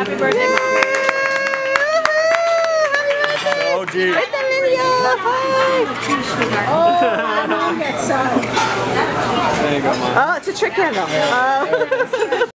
Happy birthday, Mom. Oh, geez. It's Olivia! Hi! Oh, Mom gets some. There you go, Mom. Oh, it's a trick handle.